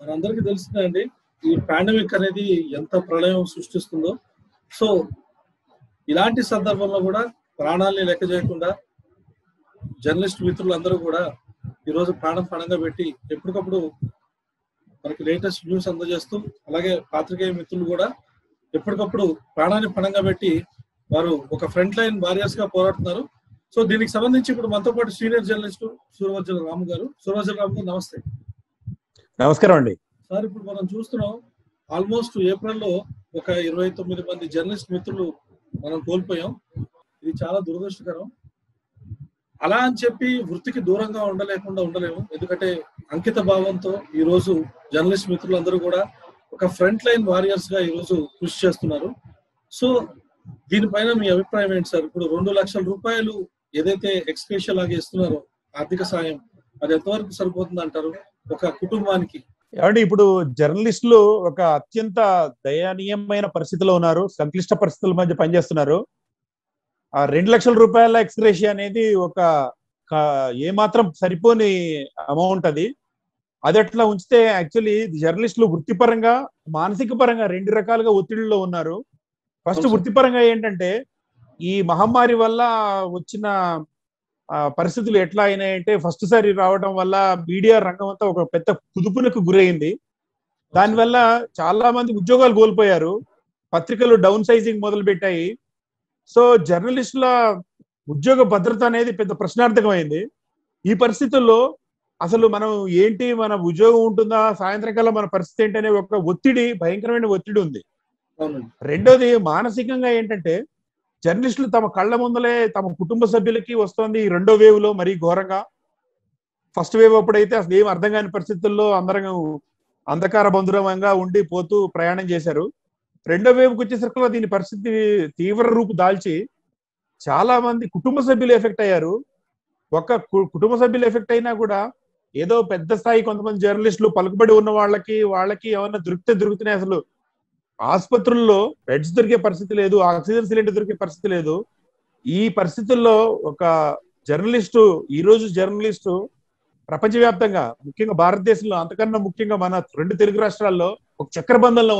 మనందరికీ తెలిసిందే అండి. ఈ పాండమిక్ అనేది ఎంత ప్రళయం సృష్టిస్తుందో. సో, ఇలాంటి సందర్భంలో గూడా ప్రాణాల్ని లెక్క చేయకుండా జర్నలిస్ట్ మిత్రులందరూ గూడా ఈరోజు ప్రాణం పణంగా పెట్టి ఎప్పటికప్పుడు మనకి లేటెస్ట్ న్యూస్ అందజేస్తూ, అలాగే పాత్రికేయ మిత్రులు గూడా ఎప్పటికప్పుడు ప్రాణాన్ని పణంగా పెట్టి వారు ఒక ఫ్రంట్ లైన్ వారియర్స్‌గా పోరాడుతున్నారు. సో, దీనికి సంబంధించి ఇప్పుడు మనతో పాటు సీనియర్ జర్నలిస్టు సూరవజ్జల రాము గారు. సూరవజ్జల రాము గారు నమస్తే. నమస్కారం అండి. సార్ ఇప్పుడు మనం చూస్తున్నాం ఆల్మోస్ట్ ఏప్రిల్‌లో ఒక 29 మంది జర్నలిస్ట్ మిత్రులు మనం కోల్పోయాం. ఇది చాలా దురదృష్టకరం. అలా అని చెప్పి వృత్తికి దూరంగా ఉండలేము. ఎందుకంటే అంకిత భావంతో ఈరోజు జర్నలిస్ట్ మిత్రులందరూ కూడా ఒక ఫ్రంట్ లైన్ వారియర్స్‌గా ఈరోజు కృషి చేస్తున్నారు. సో, దీనిపైన మీ అభిప్రాయం ఏంటి సార్? ఇప్పుడు 2,00,000 రూపాయలు ఏదైతే ఎక్స్‌గ్రేషియా లాగా ఇస్తున్నారో ఆర్థిక సాయం, అది ఎంతవరకు సరిపోతుందంటారు ఒక కుటుంబానికి? ఏవండి, ఇప్పుడు జర్నలిస్టులు ఒక అత్యంత దయనీయమైన పరిస్థితిలో ఉన్నారు. సంక్లిష్ట పరిస్థితుల మధ్య పనిచేస్తున్నారు. ఆ 2,00,000 రూపాయల ఎక్స్‌గ్రేషియా అనేది ఒక ఏమాత్రం సరిపోని అమౌంట్ అది. అది అట్లా ఉంచితే యాక్చువల్లీ జర్నలిస్టులు వృత్తిపరంగా, మానసిక పరంగా 2 రకాలుగా ఒత్తిడిలో ఉన్నారు. ఫస్ట్ వృత్తిపరంగా ఏంటంటే, ఈ మహమ్మారి వల్ల వచ్చిన పరిస్థితులు ఎట్లా అయినాయంటే, ఫస్ట్ సారి రావడం వల్ల మీడియా రంగం అంతా ఒక పెద్ద కుదుపునకు గురైంది. దానివల్ల చాలా మంది ఉద్యోగాలు కోల్పోయారు. పత్రికలు డౌన్ సైజింగ్ మొదలు పెట్టాయి. సో, జర్నలిస్టుల ఉద్యోగ భద్రత అనేది పెద్ద ప్రశ్నార్థకమైంది. ఈ పరిస్థితుల్లో అసలు మనం ఏంటి, మన ఉద్యోగం ఉంటుందా, సాయంత్రం కల్లా మన పరిస్థితి ఏంటి అనే ఒక ఒత్తిడి, భయంకరమైన ఒత్తిడి ఉంది. రెండోది మానసికంగా ఏంటంటే, జర్నలిస్టులు తమ కళ్ళ ముందలే తమ కుటుంబ సభ్యులకి వస్తుంది ఈ రెండో వేవ్ లో మరీ ఘోరంగా. ఫస్ట్ వేవ్ అప్పుడైతే అసలు ఏం అర్థం కాని పరిస్థితుల్లో అందరం అంధకార బంధురంగా ఉండి పోతూ ప్రయాణం చేశారు. రెండో వేవ్కి వచ్చేసరికి దీని పరిస్థితి తీవ్ర రూపు దాల్చి చాలా మంది కుటుంబ సభ్యులు ఎఫెక్ట్ అయ్యారు. ఒక కుటుంబ సభ్యులు ఎఫెక్ట్ అయినా కూడా ఏదో పెద్ద స్థాయి కొంతమంది జర్నలిస్టులు పలుకుబడి ఉన్న వాళ్ళకి ఏమన్నా దొరుకుతున్నాయి. అసలు ఆసుపత్రుల్లో బెడ్స్ దొరికే పరిస్థితి లేదు, ఆక్సిజన్ సిలిండర్ దొరికే పరిస్థితి లేదు. ఈ పరిస్థితుల్లో ఒక ఈ రోజు జర్నలిస్టు ప్రపంచవ్యాప్తంగా, ముఖ్యంగా భారతదేశంలో, అంతకన్నా ముఖ్యంగా మన 2 తెలుగు రాష్ట్రాల్లో ఒక చక్రబంధంలో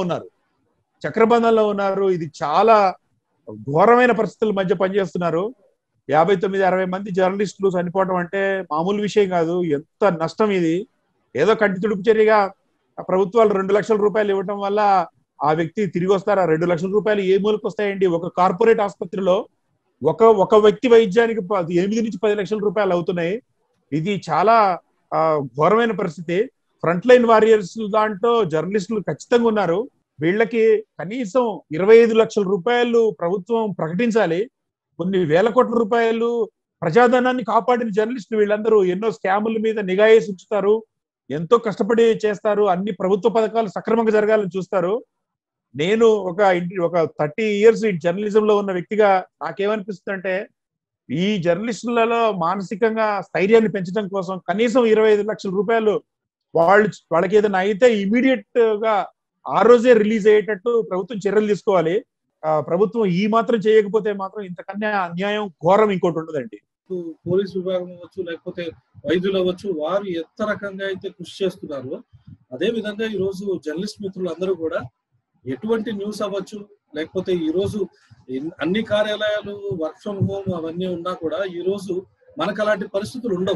ఉన్నారు. ఇది చాలా ఘోరమైన పరిస్థితుల మధ్య పనిచేస్తున్నారు. 59-60 మంది జర్నలిస్టులు చనిపోవడం అంటే మామూలు విషయం కాదు. ఎంత నష్టం ఇది. ఏదో కంటి తుడుపు చర్యగా ప్రభుత్వాలు 2,00,000 రూపాయలు ఇవ్వటం వల్ల ఆ వ్యక్తి తిరిగి వస్తారా? 2,00,000 రూపాయలు ఏ మూలకు వస్తాయండి? ఒక కార్పొరేట్ ఆసుపత్రిలో ఒక వ్యక్తి వైద్యానికి 8 నుంచి 10 లక్షల రూపాయలు అవుతున్నాయి. ఇది చాలా ఘోరమైన పరిస్థితి. ఫ్రంట్ లైన్ వారియర్స్ దాంట్లో జర్నలిస్టులు ఖచ్చితంగా ఉన్నారు. వీళ్ళకి కనీసం 25 లక్షల రూపాయలు ప్రభుత్వం ప్రకటించాలి. కొన్ని వేల కోట్ల రూపాయలు ప్రజాధనాన్ని కాపాడిన జర్నలిస్టులు వీళ్ళందరూ ఎన్నో స్కాముల మీద నిఘా వేసి ఉంచుతారు, ఎంతో కష్టపడి చేస్తారు, అన్ని ప్రభుత్వ పథకాలు సక్రమంగా జరగాలని చూస్తారు. నేను ఒక 30 ఇయర్స్ జర్నలిజం లో ఉన్న వ్యక్తిగా నాకేమనిపిస్తుంది అంటే, ఈ జర్నలిస్టులలో మానసికంగా స్థైర్యాన్ని పెంచడం కోసం కనీసం 25 లక్షల రూపాయలు వాళ్ళకి ఏదైనా అయితే ఇమీడియట్ గా ఆ రోజే రిలీజ్ అయ్యేటట్టు ప్రభుత్వం చర్యలు తీసుకోవాలి. ప్రభుత్వం ఈ మాత్రం చేయకపోతే మాత్రం ఇంతకన్నా అన్యాయం, ఘోరం ఇంకోటి ఉండదండి. పోలీస్ విభాగం అవ్వచ్చు, లేకపోతే వైద్యులు అవ్వచ్చు, వారు ఎంత రకంగా అయితే కృషి చేస్తున్నారో అదే విధంగా ఈ రోజు జర్నలిస్ట్ మిత్రులు అందరూ కూడా ఎటువంటి న్యూస్ అవ్వచ్చు, లేకపోతే ఈ రోజు అన్ని కార్యాలయాలు వర్క్ ఫ్రమ్ హోమ్ అవన్నీ ఉన్నా కూడా ఈ రోజు మనకు అలాంటి పరిస్థితులు ఉండవు.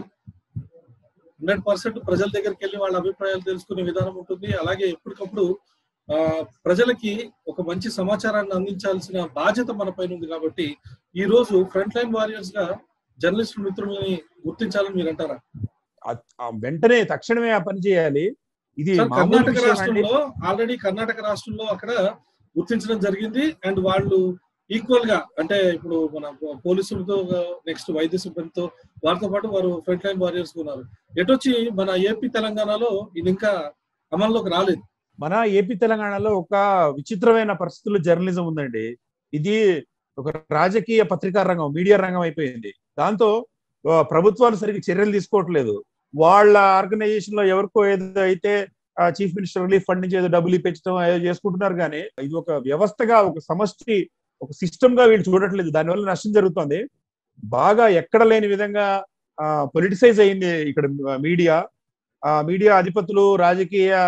100% ప్రజల దగ్గరికి వెళ్ళి వాళ్ళ అభిప్రాయాలు తెలుసుకునే విధానం ఉంటుంది. అలాగే ఎప్పటికప్పుడు ప్రజలకి ఒక మంచి సమాచారాన్ని అందించాల్సిన బాధ్యత మన పైన ఉంది. కాబట్టి ఈ రోజు ఫ్రంట్ లైన్ వారియర్స్ గా జర్నలిస్ట్ మిత్రులని గుర్తించాలని మీరు అంటారా? వెంటనే తక్షణమే ఆ పని చేయాలి. ఇది కర్ణాటక రాష్ట్రంలో కర్ణాటక రాష్ట్రంలో అక్కడ గుర్తించడం జరిగింది. అండ్ వాళ్ళు ఈక్వల్ గా, అంటే ఇప్పుడు మన పోలీసులతో, నెక్స్ట్ వైద్య సిబ్బందితో, వారితో పాటు వారు ఫ్రంట్ లైన్ వారియర్స్ ఉన్నారు. ఎటొచ్చి మన ఏపీ తెలంగాణలో ఇది ఇంకా అమల్లోకి రాలేదు. మన ఏపీ తెలంగాణలో ఒక విచిత్రమైన పరిస్థితుల్లో జర్నలిజం ఉందండి. ఇది ఒక రాజకీయ పత్రికా రంగం, మీడియా రంగం అయిపోయింది. దాంతో ప్రభుత్వాలు సరిగ్గా చర్యలు తీసుకోవట్లేదు. వాళ్ళ ఆర్గనైజేషన్ లో ఎవరికో ఏదో అయితే చీఫ్ మినిస్టర్ రిలీఫ్ ఫండ్ నుంచి ఏదో డబ్బులు ఇప్పించడం ఏదో చేసుకుంటున్నారు. కానీ ఇది ఒక వ్యవస్థగా, ఒక సమష్టి, ఒక సిస్టమ్ గా వీళ్ళు చూడట్లేదు. దానివల్ల నష్టం జరుగుతుంది. బాగా ఎక్కడ లేని విధంగా పొలిటిసైజ్ అయింది ఇక్కడ మీడియా. మీడియా అధిపతులు, రాజకీయ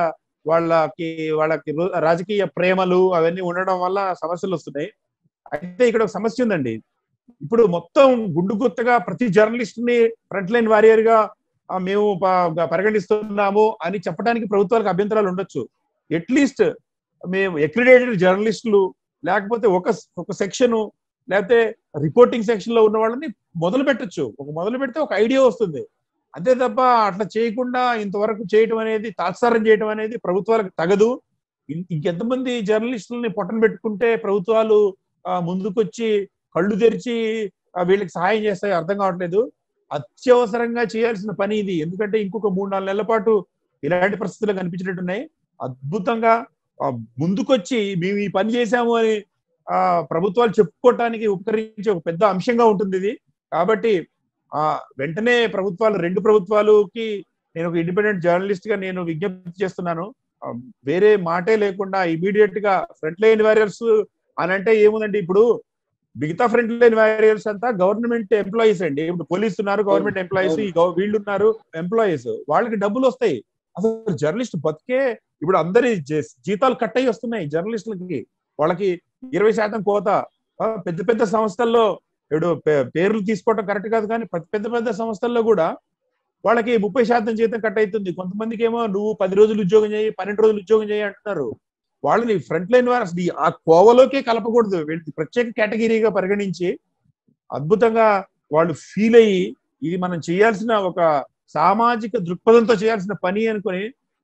వాళ్ళకి వాళ్ళకి రాజకీయ ప్రేమలు అవన్నీ ఉండడం వల్ల సమస్యలు వస్తున్నాయి. అయితే ఇక్కడ ఒక సమస్య ఉందండి. ఇప్పుడు మొత్తం గుండు గుత్తగా ప్రతి జర్నలిస్ట్ ని ఫ్రంట్ లైన్ వారియర్ గా మేము పరిగణిస్తున్నాము అని చెప్పడానికి ప్రభుత్వాలకు అభ్యంతరాలు ఉండొచ్చు. అట్లీస్ట్ మేము అక్రిడేటెడ్ జర్నలిస్టులు లేకపోతే ఒక సెక్షన్ లేకపోతే రిపోర్టింగ్ సెక్షన్ లో ఉన్న వాళ్ళని మొదలు పెట్టచ్చు. మొదలు పెడితే ఒక ఐడియా వస్తుంది. అంతే తప్ప అట్లా చేయకుండా ఇంతవరకు చేయటం అనేది, తాత్సారం చేయటం అనేది ప్రభుత్వాలకు తగదు. ఇంకెంతమంది జర్నలిస్టులని పొట్టన పెట్టుకుంటే ప్రభుత్వాలు ముందుకొచ్చి కళ్ళు తెరిచి వీళ్ళకి సహాయం చేస్తాయో అర్థం కావట్లేదు. అత్యవసరంగా చేయాల్సిన పని ఇది. ఎందుకంటే ఇంకొక 3-4 నెలల పాటు ఇలాంటి పరిస్థితులు కనిపించినట్టున్నాయి. అద్భుతంగా ముందుకొచ్చి మేము ఈ పని చేశాము అని ప్రభుత్వాలు చెప్పుకోవటానికి ఉపకరించే ఒక పెద్ద అంశంగా ఉంటుంది ఇది. కాబట్టి వెంటనే రెండు ప్రభుత్వాలకి నేను ఒక ఇండిపెండెంట్ జర్నలిస్ట్ గా నేను విజ్ఞప్తి చేస్తున్నాను. వేరే మాటే లేకుండా ఇమీడియట్ గా ఫ్రంట్ లైన్ వారియర్స్ అని అంటే ఏముందండి, ఇప్పుడు మిగతా ఫ్రంట్ లైన్ వారియర్స్ అంతా గవర్నమెంట్ ఎంప్లాయీస్ అండి. ఇప్పుడు పోలీసు ఉన్నారు, గవర్నమెంట్ ఎంప్లాయీస్, వీళ్ళు ఉన్నారు ఎంప్లాయీస్, వాళ్ళకి డబ్బులు వస్తాయి. అసలు జర్నలిస్ట్ బతికే ఇప్పుడు అందరి జీతాలు కట్ అయ్యి వస్తున్నాయి జర్నలిస్టులకి. వాళ్ళకి 20% కోత. పెద్ద పెద్ద సంస్థల్లో ఇప్పుడు పేర్లు తీసుకోవడం కరెక్ట్ కాదు, కానీ పెద్ద పెద్ద సంస్థల్లో కూడా వాళ్ళకి 30% జీతం కట్ అవుతుంది. కొంతమందికి ఏమో నువ్వు 10 రోజులు ఉద్యోగం చేయి, 12 రోజులు ఉద్యోగం చేయి అంటున్నారు. వాళ్ళని ఫ్రంట్ లైన్ వారియర్స్ ఆ కోవలోకే కలపకూడదు. వీళ్ళకి ప్రత్యేక కేటగిరీగా పరిగణించి అద్భుతంగా వాళ్ళు ఫీల్ అయ్యి ఇది మనం చేయాల్సిన ఒక సామాజిక దృక్పథంతో చేయాల్సిన పని అనుకుని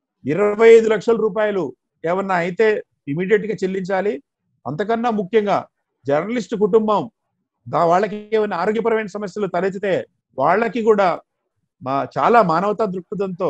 25 లక్షల రూపాయలు ఏమన్నా అయితే ఇమీడియట్ గా చెల్లించాలి. అంతకన్నా ముఖ్యంగా జర్నలిస్ట్ కుటుంబం వాళ్ళకి ఏమైనా ఆరోగ్యపరమైన సమస్యలు తలెత్తితే వాళ్ళకి కూడా చాలా మానవతా దృక్పథంతో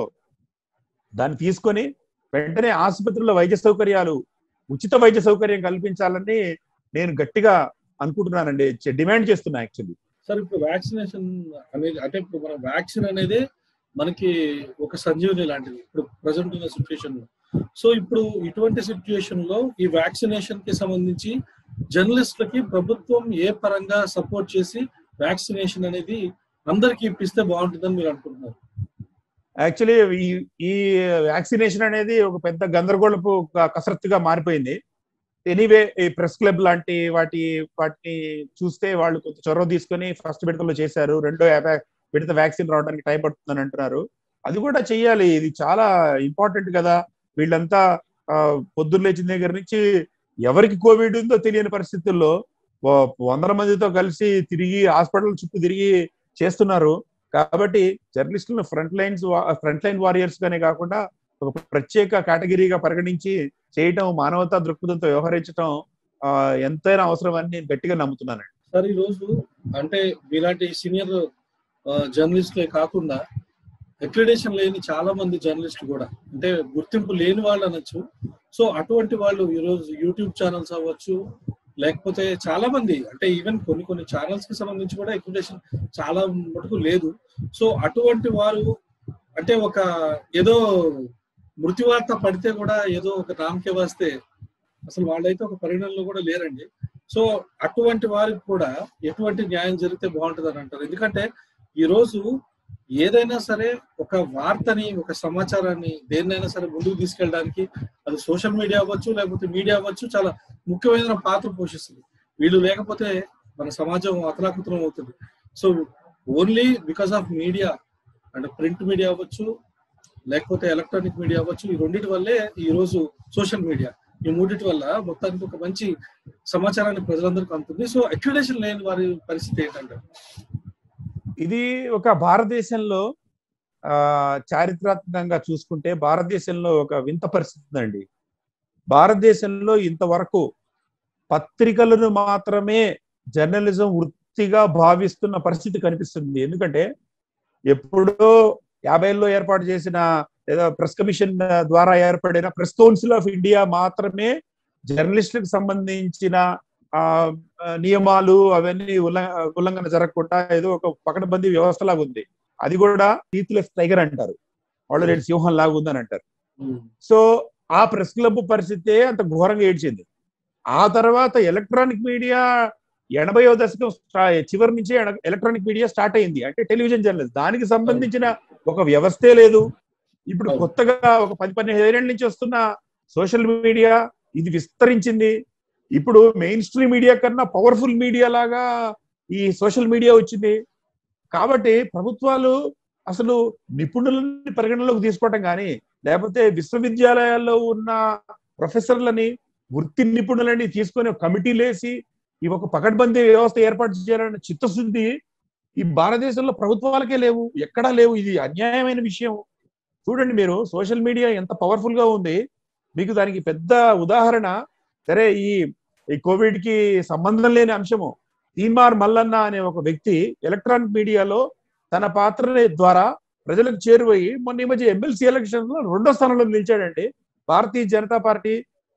దాన్ని తీసుకొని వెంటనే ఆసుపత్రుల్లో వైద్య సౌకర్యాలు, ఉచిత వైద్య సౌకర్యం కల్పించాలని నేను గట్టిగా అనుకుంటున్నానండి, డిమాండ్ చేస్తున్నా యాక్చువల్లీ. సార్, ఇప్పుడు వ్యాక్సినేషన్ అనేది అంటే ఇప్పుడు మన వ్యాక్సిన్ అనేది మనకి ఒక సంజీవని లాంటిది ఇప్పుడు ప్రజెంట్ ఉన్న సిచ్యువేషన్ లో. సో ఇప్పుడు ఇటువంటి సిచ్యువేషన్ లో ఈ వ్యాక్సినేషన్ కి సంబంధించి జర్నలిస్టులకి ప్రభుత్వం ఏ పరంగా సపోర్ట్ చేసి వ్యాక్సినేషన్ అనేది అందరికి ఇప్పిస్తే బాగుంటుందని మీరు అనుకుంటున్నారు? యాక్చువల్లీ ఈ వ్యాక్సినేషన్ అనేది ఒక పెద్ద గందరగోళపు కసరత్తుగా మారిపోయింది. ఎనీవే ఈ ప్రెస్ క్లబ్ లాంటి వాటిని చూస్తే వాళ్ళు కొంత చొరవ తీసుకొని ఫస్ట్ విడతలో చేశారు. రెండో విడత వ్యాక్సిన్ రావడానికి టైం పడుతుందని అంటున్నారు. అది కూడా చెయ్యాలి, ఇది చాలా ఇంపార్టెంట్ కదా. వీళ్ళంతా పొద్దున్న లేచిన దగ్గర నుంచి ఎవరికి కోవిడ్ ఉందో తెలియని పరిస్థితుల్లో 100 మందితో కలిసి తిరిగి హాస్పిటల్ చుట్టూ తిరిగి చేస్తున్నారు. కాబట్టి జర్నలిస్టులను ఫ్రంట్ లైన్ వారియర్స్ గానే కాకుండా ఒక ప్రత్యేక కేటగిరీగా పరిగణించి చేయటం, మానవతా దృక్పథంతో వ్యవహరించడం ఎంతైనా అవసరం అని నేను గట్టిగా నమ్ముతున్నానండి. సార్, ఈ రోజు అంటే ఇలాంటి సీనియర్ జర్నలిస్టులే కాకుండా అక్రిడేషన్ లేని చాలా మంది జర్నలిస్టులు కూడా, అంటే గుర్తింపు లేని వాళ్ళు అనొచ్చు. సో అటువంటి వాళ్ళు ఈరోజు యూట్యూబ్ ఛానల్స్ అవ్వచ్చు, లేకపోతే చాలా మంది అంటే ఈవెన్ కొన్ని ఛానల్స్ కి సంబంధించి కూడా అక్రిడేషన్ చాలా మటుకు లేదు. సో అటువంటి వారు అంటే ఒక ఏదో మృత్యువార్త పడితే కూడా ఏదో ఒక నామకే వస్తే అసలు వాళ్ళైతే ఒక పరిగణనలో కూడా లేరండి. సో అటువంటి వారికి కూడా ఎటువంటి న్యాయం జరిగితే బాగుంటుంది అని అంటారు? ఎందుకంటే ఈ రోజు ఏదైనా సరే ఒక వార్తని, ఒక సమాచారాన్ని దేన్నైనా సరే ముందుకు తీసుకెళ్ళడానికి అది సోషల్ మీడియా అవ్వచ్చు, లేకపోతే మీడియా అవ్వచ్చు, చాలా ముఖ్యమైన పాత్ర పోషిస్తుంది. వీళ్ళు లేకపోతే మన సమాజం అతలాకుతలం అవుతుంది. So only because of media అంటే ప్రింట్ మీడియా అవ్వచ్చు, లేకపోతే ఎలక్ట్రానిక్ మీడియా అవ్వచ్చు, ఈ రెండింటి వల్లే ఈ రోజు సోషల్ మీడియా, ఈ మూడింటి వల్ల మొత్తానికి ఒక మంచి సమాచారాన్ని ప్రజలందరికీ అందుతుంది. సో అక్రిడేషన్ లేని వారి పరిస్థితి ఏంటంటే, ఇది ఒక భారతదేశంలో చారిత్రాత్మకంగా చూసుకుంటే భారతదేశంలో ఒక వింత పరిస్థితి అండి. భారతదేశంలో ఇంతవరకు పత్రికలను మాత్రమే జర్నలిజం వృత్తిగా భావిస్తున్న పరిస్థితి కనిపిస్తుంది. ఎందుకంటే ఎప్పుడో 50లో ఏర్పాటు చేసిన లేదా ప్రెస్ కమిషన్ ద్వారా ఏర్పడిన ప్రెస్ కౌన్సిల్ ఆఫ్ ఇండియా మాత్రమే జర్నలిస్టులకు సంబంధించిన నియమాలు అవన్నీ ఉల్లంఘన జరగకుండా ఏదో ఒక పకడ్బందీ వ్యవస్థలాగా ఉంది. అది కూడా టీత్లెస్ టైగర్ అంటారు, వాళ్ళు 2 సింహం లాగా ఉందని అంటారు. సో ఆ ప్రెస్ క్లబ్ పరిస్థితే అంత ఘోరంగా ఏడ్చింది. ఆ తర్వాత ఎలక్ట్రానిక్ మీడియా 80వ దశకం చివరి నుంచి ఎలక్ట్రానిక్ మీడియా స్టార్ట్ అయింది. అంటే టెలివిజన్ జర్నలిజం, దానికి సంబంధించిన ఒక వ్యవస్థే లేదు. ఇప్పుడు కొత్తగా ఒక 10-15 ఏళ్ల నుంచి వస్తున్న సోషల్ మీడియా ఇది విస్తరించింది. ఇప్పుడు మెయిన్ స్ట్రీమ్ మీడియా కన్నా పవర్ఫుల్ మీడియా లాగా ఈ సోషల్ మీడియా వచ్చింది. కాబట్టి ప్రభుత్వాలు అసలు నిపుణులని పరిగణలోకి తీసుకోవటం కానీ, లేకపోతే విశ్వవిద్యాలయాల్లో ఉన్న ప్రొఫెసర్లని, వృత్తి నిపుణులని తీసుకొని ఒక కమిటీలు వేసి ఈ ఒక పకడ్బందీ వ్యవస్థ ఏర్పాటు చేయాలన్న చిత్తశుద్ధి ఈ భారతదేశంలో ప్రభుత్వాలకే లేవు, ఎక్కడా లేవు. ఇది అన్యాయమైన విషయం. చూడండి మీరు, సోషల్ మీడియా ఎంత పవర్ఫుల్ గా ఉంది. మీకు దానికి పెద్ద ఉదాహరణ, సరే ఈ కోవిడ్ కి సంబంధం లేని అంశము, తీన్మార్ మల్లన్న అనే ఒక వ్యక్తి ఎలక్ట్రానిక్ మీడియాలో తన పాత్ర ద్వారా ప్రజలకు చేరువయ్యి మొన్న ఈ మధ్య ఎమ్మెల్సీ ఎలక్షన్ లో 2వ స్థానంలో నిలిచాడండి. భారతీయ జనతా పార్టీ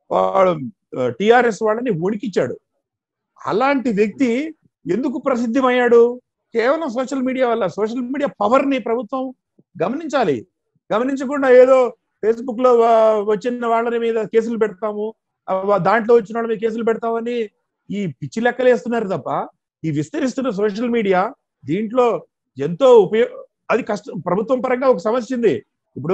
టిఆర్ఎస్ వాళ్ళని ఉడికిచ్చాడు. అలాంటి వ్యక్తి ఎందుకు ప్రసిద్ధమయ్యాడు? కేవలం సోషల్ మీడియా వల్ల. సోషల్ మీడియా పవర్ ని ప్రభుత్వం గమనించాలి. గమనించకుండా ఏదో ఫేస్బుక్ లో వచ్చిన వాళ్ళ మీద కేసులు పెడతాము, దాంట్లో వచ్చిన వాళ్ళ మీద కేసులు పెడతామని ఈ పిచ్చి లెక్కలు వేస్తున్నారు తప్ప, ఈ విస్తరిస్తున్న సోషల్ మీడియా దీంట్లో ఎంతో అది కష్టం. ప్రభుత్వం పరంగా ఒక సమస్య ఉంది. ఇప్పుడు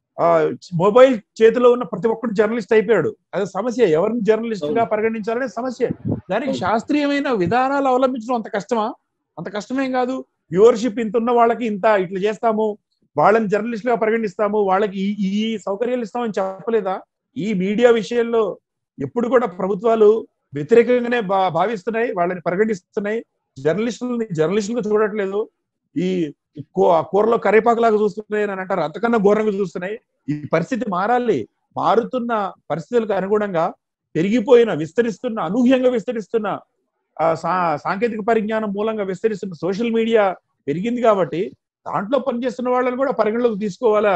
మొబైల్ చేతిలో ఉన్న ప్రతి ఒక్కరు జర్నలిస్ట్ అయిపోయాడు. అది సమస్య. ఎవరిని జర్నలిస్ట్ గా పరిగణించాలనే సమస్య. దానికి శాస్త్రీయమైన విధానాలు అవలంబించడం అంత కష్టమా? అంత కష్టమేం కాదు. వ్యూవర్షిప్ ఇంత ఉన్న వాళ్ళకి ఇంత ఇట్లా చేస్తాము, వాళ్ళని జర్నలిస్ట్ గా పరిగణిస్తాము, వాళ్ళకి ఈ సౌకర్యాలు ఇస్తామని చెప్పలేదా? ఈ మీడియా విషయంలో ఎప్పుడు కూడా ప్రభుత్వాలు వ్యతిరేకంగానే భావిస్తున్నాయి, వాళ్ళని పరిగణిస్తున్నాయి. జర్నలిస్టులుగా చూడట్లేదు. ఈ కూరలో కరేపాకులాగా చూస్తున్నాయి అని అంటారు, అంతకన్నా ఘోరంగా చూస్తున్నాయి. ఈ పరిస్థితి మారాలి. మారుతున్న పరిస్థితులకు అనుగుణంగా పెరిగిపోయిన, విస్తరిస్తున్న, అనూహ్యంగా విస్తరిస్తున్న సాంకేతిక పరిజ్ఞానం మూలంగా విస్తరిస్తున్న సోషల్ మీడియా పెరిగింది కాబట్టి దాంట్లో పనిచేస్తున్న వాళ్ళని కూడా పరిగణలోకి తీసుకోవాలా.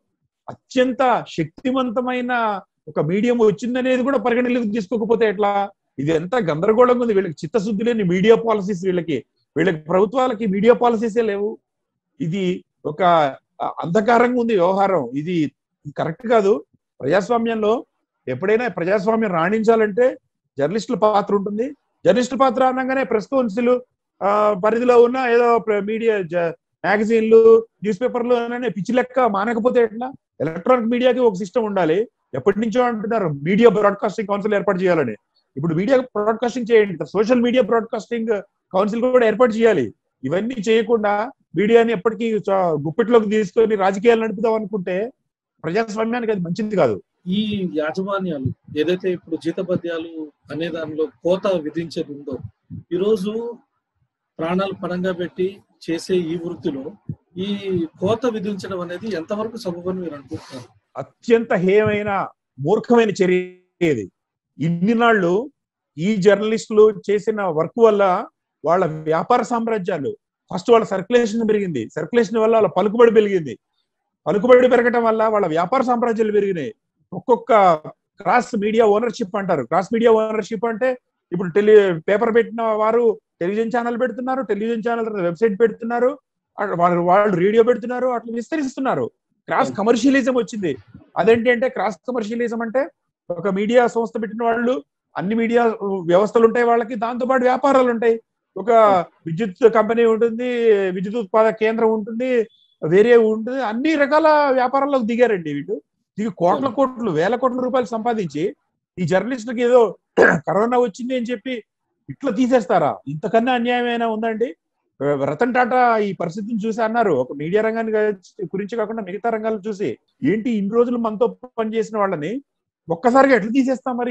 అత్యంత శక్తివంతమైన ఒక మీడియం వచ్చిందనేది కూడా పరిగణలోకి తీసుకోకపోతే ఎట్లా? ఇది ఎంత గందరగోళంగా ఉంది. వీళ్ళకి చిత్తశుద్ధి లేని మీడియా పాలసీస్, వీళ్ళకి ప్రభుత్వాలకి మీడియా పాలసీసే లేవు. ఇది ఒక అంధకారంగా ఉంది వ్యవహారం. ఇది కరెక్ట్ కాదు. ప్రజాస్వామ్యంలో ఎప్పుడైనా ప్రజాస్వామ్యం రాణించాలంటే జర్నలిస్టుల పాత్ర ఉంటుంది. జర్నలిస్టుల పాత్ర అనగానే ప్రెస్ కౌన్సిల్ పరిధిలో ఉన్న ఏదో మీడియా మ్యాగజైన్లు, న్యూస్ పేపర్లు అనే పిచ్చి లెక్క మానకపోతే ఎట్లా? ఎలక్ట్రానిక్ మీడియాకి ఒక సిస్టమ్ ఉండాలి. ఎప్పటి నుంచో అంటున్నారు మీడియా బ్రాడ్కాస్టింగ్ కౌన్సిల్ ఏర్పాటు చేయాలని. ఇప్పుడు మీడియా బ్రాడ్కాస్టింగ్ చేయండి, సోషల్ మీడియా బ్రాడ్కాస్టింగ్ కౌన్సిల్ కూడా ఏర్పాటు చేయాలి. ఇవన్నీ చేయకుండా మీడియాని ఎప్పటికీ గుప్పెట్లోకి తీసుకొని రాజకీయాలు నడుపుదాం అనుకుంటే ప్రజాస్వామ్యానికి అది మంచిది కాదు. ఈ యాజమాన్యాలు ఏదైతే ఇప్పుడు జీతభత్యాలు అనే దానిలో కోత విధించేది ఉందో, ఈరోజు ప్రాణాలు పణంగా పెట్టి చేసే ఈ వృత్తిలో ఈ కోత విధించడం అనేది ఎంతవరకు సబబని మీరు అనుకుంటున్నారు? అత్యంత హేయమైన, మూర్ఖమైన చర్య ఇది. ఇన్ని నాళ్ళు ఈ జర్నలిస్టులు చేసిన వర్క్ వల్ల వాళ్ళ వ్యాపార సామ్రాజ్యాలు, ఫస్ట్ వాళ్ళ సర్క్యులేషన్ పెరిగింది, సర్క్యులేషన్ వల్ల వాళ్ళ పలుకుబడి పెరిగింది, పలుకుబడి పెరగటం వల్ల వాళ్ళ వ్యాపార సామ్రాజ్యాలు పెరిగినాయి. ఒక్కొక్క క్రాస్ మీడియా ఓనర్షిప్ అంటారు. క్రాస్ మీడియా ఓనర్షిప్ అంటే ఇప్పుడు పేపర్ పెట్టిన వారు టెలివిజన్ ఛానల్ పెడుతున్నారు, టెలివిజన్ ఛానల్ వెబ్సైట్ పెడుతున్నారు, వాళ్ళు రేడియో పెడుతున్నారు, అట్లా విస్తరిస్తున్నారు. క్రాస్ కమర్షియలిజం వచ్చింది. అదేంటి అంటే, క్రాస్ కమర్షియలిజం అంటే ఒక మీడియా సంస్థ పెట్టిన వాళ్ళు, అన్ని మీడియా వ్యవస్థలు ఉంటాయి వాళ్ళకి, దాంతో పాటు వ్యాపారాలు ఉంటాయి. ఒక విద్యుత్ కంపెనీ ఉంటుంది, విద్యుత్ ఉత్పాదక కేంద్రం ఉంటుంది, వేరే ఉంటుంది, అన్ని రకాల వ్యాపారాల్లోకి దిగారండి వీళ్ళు. దిగి కోట్లు వేల కోట్ల రూపాయలు సంపాదించి ఈ జర్నలిస్టులకు ఏదో కరోనా వచ్చింది అని చెప్పి ఇట్లా తీసేస్తారా? ఇంతకన్నా అన్యాయమైనా ఉందండి? రతన్ టాటా ఈ పరిస్థితిని చూసి అన్నారు, ఒక మీడియా రంగాన్ని గురించి కాకుండా మిగతా రంగాలను చూసి, ఏంటి ఇన్ని రోజులు మనతో పనిచేసిన వాళ్ళని ఒక్కసారిగా ఎట్లా తీసేస్తాం? మరి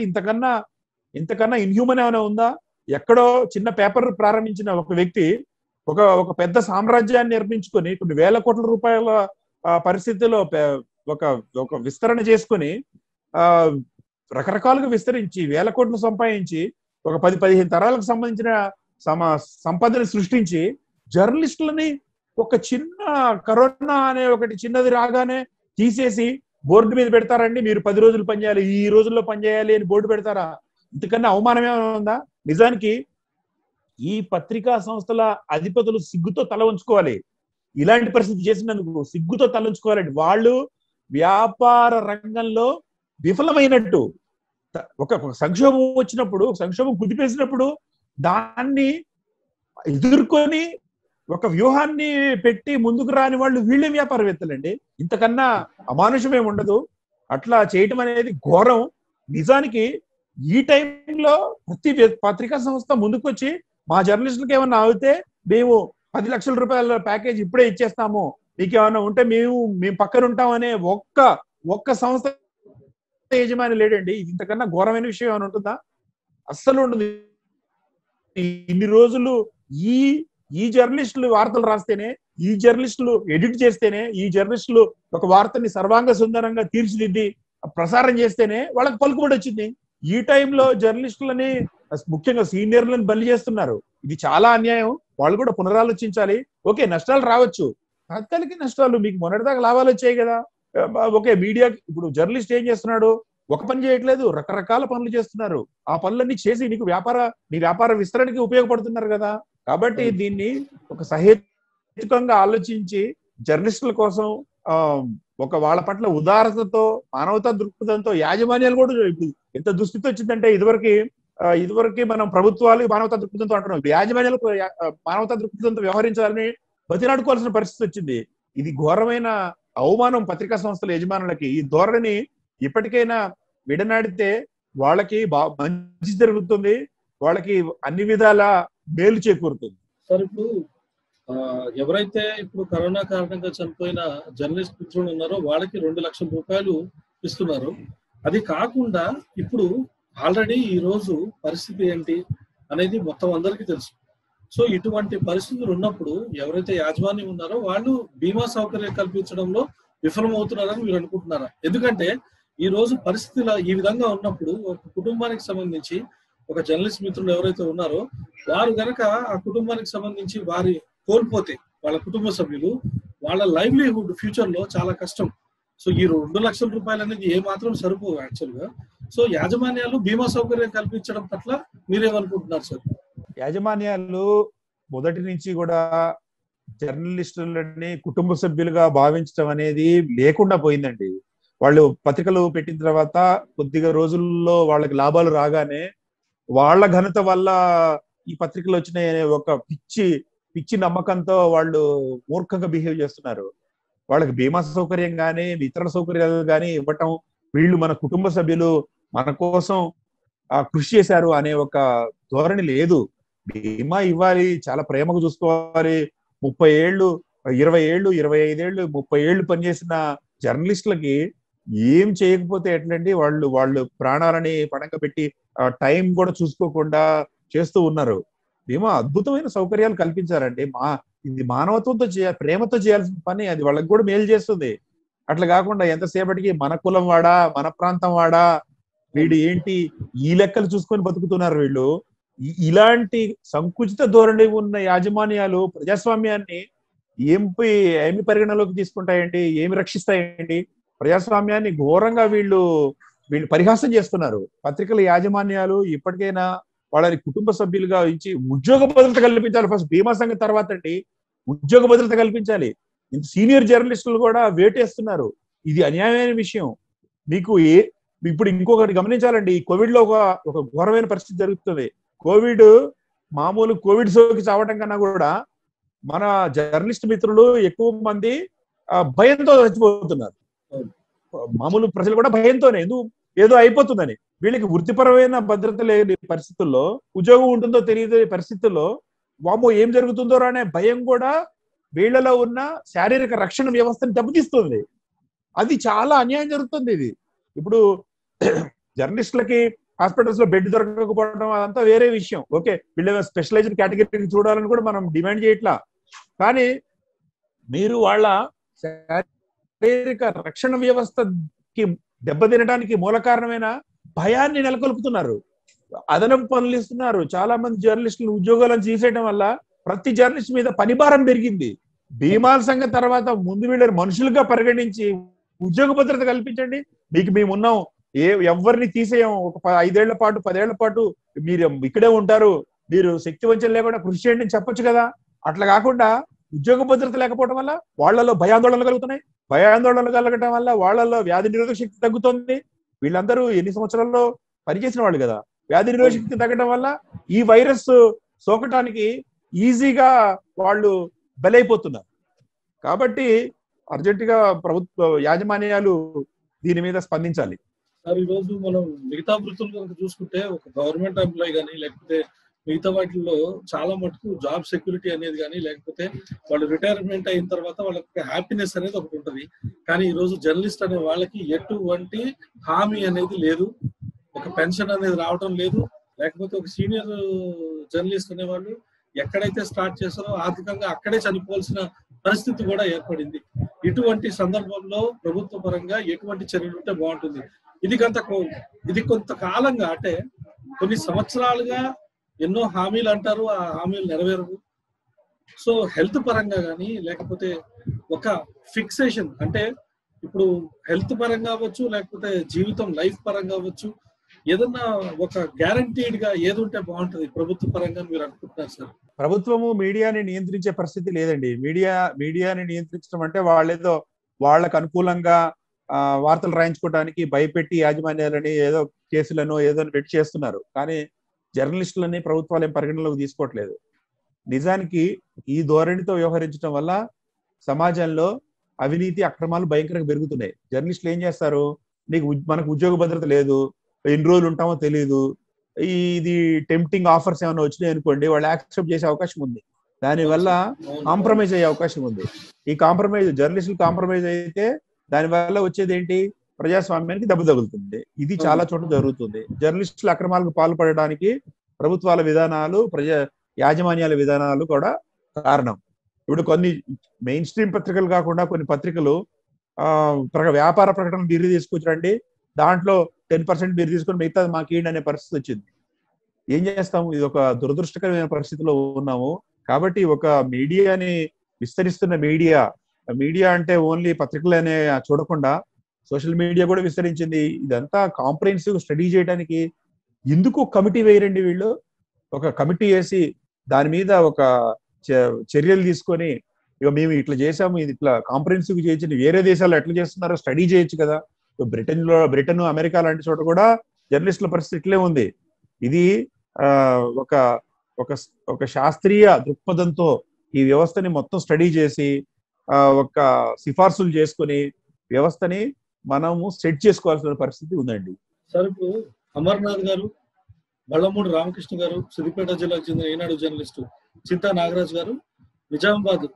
ఇంతకన్నా ఇన్హ్యూమన్ ఏమైనా ఉందా? ఎక్కడో చిన్న పేపర్ ప్రారంభించిన ఒక వ్యక్తి ఒక పెద్ద సామ్రాజ్యాన్ని నిర్మించుకొని కొన్ని వేల కోట్ల రూపాయల పరిస్థితిలో ఒక విస్తరణ చేసుకొని రకరకాలుగా విస్తరించి వేల కోట్లు సంపాదించి ఒక 10-15 తరాలకు సంబంధించిన సంపదని సృష్టించి జర్నలిస్టులని ఒక చిన్న కరోనా అనే ఒకటి చిన్నది రాగానే తీసేసి బోర్డు మీద పెడతారండి, మీరు 10 రోజులు పనిచేయాలి, ఈ రోజుల్లో పనిచేయాలి అని బోర్డు పెడతారా? ఇంతకన్నా అవమానం ఏమైనా ఉందా? నిజానికి ఈ పత్రికా సంస్థల అధిపతులు సిగ్గుతో తల ఉంచుకోవాలి. ఇలాంటి పరిస్థితి చేసినందుకు సిగ్గుతో తల ఉంచుకోవాలండి. వాళ్ళు వ్యాపార రంగంలో విఫలమైనట్టు. ఒక సంక్షోభం వచ్చినప్పుడు, సంక్షోభం కుదిపేసినప్పుడు దాన్ని ఎదుర్కొని ఒక వ్యూహాన్ని పెట్టి ముందుకు రాని వాళ్ళు వీళ్ళే వ్యాపారవేత్తలండి. ఇంతకన్నా అమానుషమే ఉండదు. అట్లా చేయటం అనేది ఘోరం. నిజానికి ఈ టైంలో ప్రతి పత్రికా సంస్థ ముందుకు వచ్చి మా జర్నలిస్టులకు ఏమన్నా అవుతే మేము 10 లక్షల రూపాయల ప్యాకేజ్ ఇప్పుడే ఇచ్చేస్తాము, మీకు ఏమన్నా ఉంటే మేము పక్కన ఉంటాం అనే ఒక్క సంస్థ యజమాని లేడండి. ఇంతకన్నా ఘోరమైన విషయం ఏమైనా ఉంటుందా? అస్సలు ఉండదు. ఇన్ని రోజులు ఈ ఈ జర్నలిస్టులు వార్తలు రాస్తేనే, ఈ జర్నలిస్టులు ఎడిట్ చేస్తేనే, ఈ జర్నలిస్టులు ఒక వార్తని సర్వాంగ సుందరంగా తీర్చిదిద్ది ప్రసారం చేస్తేనే వాళ్ళకి పలుకుబడి వచ్చింది. ఈ టైంలో జర్నలిస్టులని ముఖ్యంగా సీనియర్లను బలి చేస్తున్నారు. ఇది చాలా అన్యాయం. వాళ్ళు కూడా పునరాలోచించాలి. ఓకే, నష్టాలు రావచ్చు, తాత్కాలిక నష్టాలు. మీకు మొన్నటిదాకా లాభాలు వచ్చాయి కదా. ఓకే, మీడియా ఇప్పుడు జర్నలిస్ట్ ఏం చేస్తున్నాడు? ఒక పని చేయట్లేదు, రకరకాల పనులు చేస్తున్నారు. ఆ పనులన్నీ చేసి నీ వ్యాపార విస్తరణకి ఉపయోగపడుతున్నారు కదా. కాబట్టి దీన్ని ఒక సహేతుకంగా ఆలోచించి జర్నలిస్టుల కోసం ఒక వాళ్ళ పట్ల ఉదారతతో, మానవతా దృక్పథంతో యాజమాన్యాలు కూడా ఇప్పుడు ఎంత దుస్థితి వచ్చిందంటే, ఇదివరకు మనం ప్రభుత్వాలు మానవతా దృక్పథంతో అంటున్నాం, యాజమాన్యాలు మానవతా దృక్పథంతో వ్యవహరించాలని బతిలాడుకోవాల్సిన పరిస్థితి వచ్చింది. ఇది ఘోరమైన అవమానం పత్రికా సంస్థల యజమానులకి. ఈ ధోరణి ఇప్పటికైనా విడనాడితే వాళ్ళకి మంచి జరుగుతుంది, వాళ్ళకి అన్ని విధాల మేలు చేకూరుతుంది. సార్, ఇప్పుడు ఎవరైతే ఇప్పుడు కరోనా కారణంగా చనిపోయిన జర్నలిస్ట్ మిత్రులు ఉన్నారో వాళ్ళకి 2 లక్షల రూపాయలు ఇస్తున్నారు. అది కాకుండా ఇప్పుడు ఆల్రెడీ ఈ రోజు పరిస్థితి ఏంటి అనేది మొత్తం అందరికీ తెలుసు. సో ఇటువంటి పరిస్థితులు ఉన్నప్పుడు ఎవరైతే యాజమాన్యం ఉన్నారో వాళ్ళు బీమా సౌకర్యం కల్పించడంలో విఫలమవుతున్నారని మీరు అనుకుంటున్నారా? ఎందుకంటే ఈ రోజు పరిస్థితులు ఈ విధంగా ఉన్నప్పుడు ఒక కుటుంబానికి సంబంధించి ఒక జర్నలిస్ట్ మిత్రులు ఎవరైతే ఉన్నారో వారు గనక ఆ కుటుంబానికి సంబంధించి వారి కోల్పోతే వాళ్ళ కుటుంబ సభ్యులు, వాళ్ళ లైవ్లీహుడ్ ఫ్యూచర్ లో చాలా కష్టం. సో ఈ 2 లక్షల రూపాయలు అనేది ఏ మాత్రం సరిపోవు యాక్చువల్ గా. సో యాజమాన్యాలు బీమా సౌకర్యం కల్పించడం పట్ల మీరేమనుకుంటున్నారు సార్? యాజమాన్యాలు మొదటి నుంచి కూడా జర్నలిస్టులని కుటుంబ సభ్యులుగా భావించడం అనేది లేకుండా పోయిందండి. వాళ్ళు పత్రికలు పెట్టిన తర్వాత కొద్దిగా రోజుల్లో వాళ్ళకి లాభాలు రాగానే వాళ్ళ ఘనత వల్ల ఈ పత్రికలు వచ్చినాయి అనే ఒక పిచ్చి నమ్మకంతో వాళ్ళు మూర్ఖంగా బిహేవ్ చేస్తున్నారు. వాళ్ళకి బీమా సౌకర్యం కానీ ఇతర సౌకర్యాలు కానీ ఇవ్వటం, వీళ్ళు మన కుటుంబ సభ్యులు మన కోసం కృషి చేశారు అనే ఒక ధోరణి లేదు. బీమా ఇవ్వాలి, చాలా ప్రేమగా చూసుకోవాలి. 30 ఏళ్ళు, 20 ఏళ్ళు, 25 ఏళ్ళు, 30 ఏళ్ళు పనిచేసిన జర్నలిస్టులకి ఏం చేయకపోతే ఎట్లండి? వాళ్ళు ప్రాణాలని పణంగా పెట్టి టైం కూడా చూసుకోకుండా చేస్తూ ఉన్నారు. బీమా అద్భుతమైన సౌకర్యాలు కల్పించారండి. ఇది మానవత్వంతో ప్రేమతో చేయాల్సిన పని. అది వాళ్ళకి కూడా మేలు చేస్తుంది. అట్లా కాకుండా ఎంతసేపటికి మన కులం వాడా, మన ప్రాంతం వాడా, వీడు ఏంటి, ఈ లెక్కలు చూసుకొని బతుకుతున్నారు వీళ్ళు. ఇలాంటి సంకుచిత ధోరణి ఉన్న యాజమాన్యాలు ప్రజాస్వామ్యాన్ని ఏమి పరిగణలోకి తీసుకుంటాయండి? ఏమి రక్షిస్తాయండి? ప్రజాస్వామ్యాన్ని ఘోరంగా వీళ్ళు పరిహాసం చేస్తున్నారు. పత్రికల యాజమాన్యాలు ఇప్పటికైనా వాళ్ళని కుటుంబ సభ్యులుగా ఇచ్చి ఉద్యోగ భద్రత కల్పించాలి. ఫస్ట్ బీమా సంఘం తర్వాత అండి ఉద్యోగ భద్రత కల్పించాలి. ఇంత సీనియర్ జర్నలిస్టులు కూడా వేటేస్తున్నారు. ఇది అన్యాయమైన విషయం. మీకు ఇప్పుడు ఇంకొకటి గమనించాలండి. ఈ కోవిడ్ లో ఒక ఘోరమైన పరిస్థితి జరుగుతుంది. మామూలు కోవిడ్ సోకి చావటం కన్నా కూడా మన జర్నలిస్ట్ మిత్రులు ఎక్కువ మంది భయంతో చచ్చిపోతున్నారు. మామూలు ప్రజలు కూడా భయంతోనే, ఏదో అయిపోతుందని. వీళ్ళకి వృత్తిపరమైన భద్రత లేని పరిస్థితుల్లో, ఉద్యోగం ఉంటుందో తెలియదు పరిస్థితుల్లో, వామో ఏం జరుగుతుందో అనే భయం కూడా వీళ్ళలో ఉన్న శారీరక రక్షణ వ్యవస్థను దెబ్బతీస్తుంది. అది చాలా అన్యాయం జరుగుతుంది. ఇది ఇప్పుడు జర్నలిస్టులకి హాస్పిటల్స్ లో బెడ్ దొరకకపోవడం అదంతా వేరే విషయం. ఓకే, వీళ్ళ స్పెషలైజ్డ్ కేటగిరీని చూడాలని కూడా మనం డిమాండ్ చేయట్లా. కానీ మీరు వాళ్ళ శారీరక రక్షణ వ్యవస్థకి దెబ్బతినడానికి మూల కారణమైన భయాన్ని నెలకొల్పుతున్నారు. అదనపు పనులు ఇస్తున్నారు. చాలా మంది జర్నలిస్టులు ఉద్యోగాలను తీసేయడం వల్ల ప్రతి జర్నలిస్ట్ మీద పనిభారం పెరిగింది. బీమాల సంఘం తర్వాత ముందు వీళ్ళని మనుషులుగా పరిగణించి ఉద్యోగ భద్రత కల్పించండి, మేమున్నాం, ఎవరిని తీసేయం, ఒక 5 ఏళ్ల పాటు 10 ఏళ్ల పాటు మీరు ఇక్కడే ఉంటారు, మీరు శక్తి వంచన లేకుండా కృషి చేయండి అని చెప్పొచ్చు కదా. అట్లా కాకుండా ఉద్యోగ భద్రత లేకపోవడం వల్ల వాళ్ళలో భయాందోళనలు కలుగుతున్నాయి. భయాందోళనలు కలగటం వల్ల వాళ్ళలో వ్యాధి నిరోధక శక్తి తగ్గుతుంది. వీళ్ళందరూ ఎన్ని సంవత్సరాల్లో పనిచేసిన వాళ్ళు కదా. వ్యాధి నిరోధక శక్తి తగ్గడం వల్ల ఈ వైరస్ సోకటానికి ఈజీగా వాళ్ళు బలైపోతున్నారు. కాబట్టి అర్జెంటుగా ప్రభుత్వ యాజమాన్యాలు దీని మీద స్పందించాలి. సార్ ఈ రోజు మనం మిగతా వృత్తులు కనుక చూసుకుంటే ఒక గవర్నమెంట్ ఎంప్లాయీ కానీ లేకపోతే మిగతా వాటిల్లో చాలా మటుకు జాబ్ సెక్యూరిటీ అనేది కానీ లేకపోతే వాళ్ళు రిటైర్మెంట్ అయిన తర్వాత వాళ్ళకి హ్యాపీనెస్ అనేది ఒకటి ఉంటుంది. కానీ ఈ రోజు జర్నలిస్ట్ అనే వాళ్ళకి ఎటువంటి హామీ అనేది లేదు. ఒక పెన్షన్ అనేది రావడం లేదు. లేకపోతే ఒక సీనియర్ జర్నలిస్ట్ అనేవాళ్ళు ఎక్కడైతే స్టార్ట్ చేస్తారో ఆర్థికంగా అక్కడే చనిపోవాల్సిన పరిస్థితి కూడా ఏర్పడింది. ఇటువంటి సందర్భంలో ప్రభుత్వ పరంగా ఎటువంటి చర్యలు ఉంటే బాగుంటుంది? ఇది కొంతకాలంగా అంటే కొన్ని సంవత్సరాలుగా ఎన్నో హామీలు అంటారు, ఆ హామీలు నెరవేరవు. సో హెల్త్ పరంగా కానీ లేకపోతే ఒక ఫిక్సేషన్ అంటే ఇప్పుడు హెల్త్ పరంగా అవ్వచ్చు లేకపోతే జీవితం లైఫ్ పరంగా అవ్వచ్చు, ఏదన్నా ఒక గ్యారంటీడ్ గా ఏది ఉంటే బాగుంటుంది ప్రభుత్వ పరంగా మీరు అనుకుంటున్నారు సార్? ప్రభుత్వము మీడియాని నియంత్రించే పరిస్థితి లేదండి. మీడియాని నియంత్రించడం అంటే వాళ్ళేదో వాళ్ళకు అనుకూలంగా వార్తలు రాయించుకోవడానికి భయపెట్టి యాజమాన్యాలని ఏదో కేసులను ఏదో పెట్టి చేస్తున్నారు. కానీ జర్నలిస్టులని ప్రభుత్వాలు ఏం పరిగణలోకి తీసుకోవట్లేదు. నిజానికి ఈ ధోరణితో వ్యవహరించడం వల్ల సమాజంలో అవినీతి అక్రమాలు భయంకరంగా పెరుగుతున్నాయి. జర్నలిస్టులు ఏం చేస్తారు, మనకు ఉద్యోగ భద్రత లేదు, ఎన్ని రోజులు ఉంటామో తెలియదు, ఇది టెంప్టింగ్ ఆఫర్స్ ఏమైనా వచ్చినాయి అనుకోండి, వాళ్ళు యాక్సెప్ట్ చేసే అవకాశం ఉంది. దానివల్ల కాంప్రమైజ్ అయ్యే అవకాశం ఉంది. ఈ జర్నలిస్టులు కాంప్రమైజ్ అయితే దానివల్ల వచ్చేది ఏంటి, ప్రజాస్వామ్యానికి దెబ్బ తగులుతుంది. ఇది చాలా చోట్ల జరుగుతుంది. జర్నలిస్టుల అక్రమాలకు పాల్పడడానికి ప్రభుత్వాల విధానాలు, యాజమాన్యాల విధానాలు కూడా కారణం. ఇప్పుడు కొన్ని మెయిన్ స్ట్రీమ్ పత్రికలు కాకుండా కొన్ని పత్రికలు వ్యాపార ప్రకటనలు బిర్రు తీసుకొచ్చారండి, దాంట్లో 10% బిర్రు తీసుకొని మిగతా మాకేంటి అనే పరిస్థితి వచ్చింది. ఏం చేస్తాము? ఇది ఒక దురదృష్టకరమైన పరిస్థితిలో ఉన్నాము. కాబట్టి ఒక మీడియాని విస్తరిస్తున్న మీడియా అంటే ఓన్లీ పత్రికలనే చూడకుండా సోషల్ మీడియా కూడా విస్తరించింది. ఇదంతా కాంప్రహెన్సివ్ స్టడీ చేయడానికి ఎందుకు కమిటీ వేయరండి వీళ్ళు? ఒక కమిటీ వేసి దాని మీద ఒక చర్యలు తీసుకొని, ఇక మేము ఇట్లా చేసాము, ఇది ఇట్లా కాంప్రహెన్సివ్ చేయొచ్చు, వేరే దేశాల్లో ఎట్లా చేస్తున్నారో స్టడీ చేయొచ్చు కదా. బ్రిటన్, అమెరికా లాంటి చోట కూడా జర్నలిస్టుల పరిస్థితి ఇట్లే ఉంది. ఇది ఒక శాస్త్రీయ దృక్పథంతో ఈ వ్యవస్థని మొత్తం స్టడీ చేసి ఒక సిఫార్సులు చేసుకుని వ్యవస్థని మనము సెట్ చేసుకోవాల్సిన పరిస్థితి ఉందండి. సార్ ఇప్పుడు అమర్నాథ్ గారు, బళ్ళమూడి రామకృష్ణ గారు, సిద్దిపేట జిల్లాకు చెందిన ఈనాడు జర్నలిస్టు చింతా నాగరాజ్ గారు, నిజామాబాద్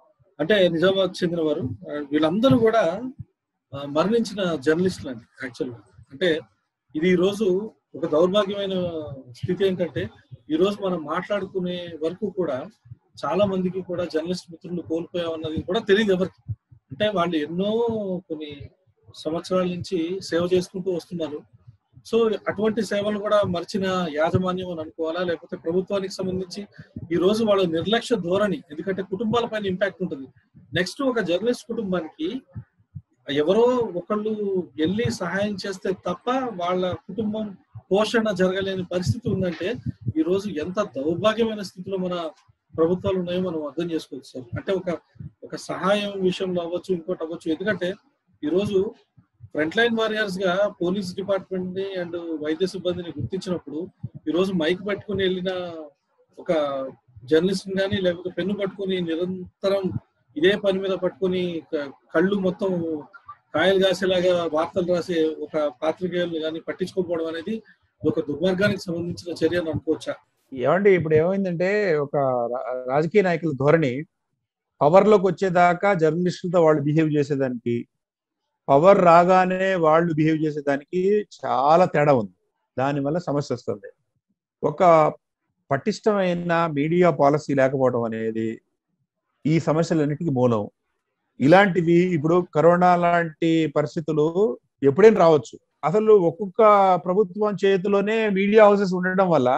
చెందిన వారు, వీళ్ళందరూ కూడా మరణించిన జర్నలిస్టులు అండి. యాక్చువల్గా అంటే ఇది ఈ రోజు ఒక దౌర్భాగ్యమైన స్థితి ఏంటంటే ఈ రోజు మనం మాట్లాడుకునే వరకు కూడా చాలా మందికి కూడా జర్నలిస్ట్ మిత్రులు కోల్పోయామన్నది కూడా తెలియదు ఎవరికి. అంటే వాళ్ళు ఎన్నో కొన్ని సంవత్సరాల నుంచి సేవ చేసుకుంటూ వస్తున్నారు. సో అటువంటి సేవలు కూడా మర్చిన యాజమాన్యం అని అనుకోవాలా, లేకపోతే ప్రభుత్వానికి సంబంధించి ఈ రోజు వాళ్ళ నిర్లక్ష్య ధోరణి, ఎందుకంటే కుటుంబాల పైన ఇంపాక్ట్ ఉంటుంది. నెక్స్ట్ ఒక జర్నలిస్ట్ కుటుంబానికి ఎవరో ఒకళ్ళు వెళ్ళి సహాయం చేస్తే తప్ప వాళ్ళ కుటుంబం పోషణ జరగలేని పరిస్థితి ఉందంటే ఈ రోజు ఎంత దౌర్భాగ్యమైన స్థితిలో మన ప్రభుత్వాలు ఉన్నాయో మనం అర్థం చేసుకోవచ్చు సార్. అంటే ఒక సహాయం విషయంలో అవ్వచ్చు, ఇంకోటి అవ్వచ్చు. ఎందుకంటే ఈ రోజు ఫ్రంట్ లైన్ వారియర్స్ గా పోలీస్ డిపార్ట్మెంట్ ని అండ్ వైద్య సిబ్బందిని గుర్తించినప్పుడు ఈ రోజు మైక్ పట్టుకుని వెళ్ళిన ఒక జర్నలిస్ట్ కానీ లేకపోతే పెన్ను పట్టుకుని నిరంతరం ఇదే పని మీద పట్టుకుని కళ్ళు మొత్తం కాయలు కాసేలాగా వార్తలు రాసే ఒక పాత్రికేయుల్ని కానీ పట్టించుకోకపోవడం అనేది ఒక దుర్మార్గానికి సంబంధించిన చర్య అని అనుకోవచ్చా? ఏమండి, ఇప్పుడు ఏమైందంటే ఒక రాజకీయ నాయకుల ధోరణి పవర్ లోకి వచ్చేదాకా జర్నలిస్టులతో వాళ్ళు బిహేవ్ చేసేదానికి, పవర్ రాగానే వాళ్ళు బిహేవ్ చేసేదానికి చాలా తేడా ఉంది. దానివల్ల సమస్య వస్తుంది. ఒక పటిష్టమైన మీడియా పాలసీ లేకపోవడం అనేది ఈ సమస్యలన్నిటికీ మూలం. ఇలాంటివి ఇప్పుడు కరోనా లాంటి పరిస్థితులు ఎప్పుడైనా రావచ్చు. అసలు ఒక్కొక్క ప్రభుత్వం చేతిలోనే మీడియా హౌసెస్ ఉండడం వల్ల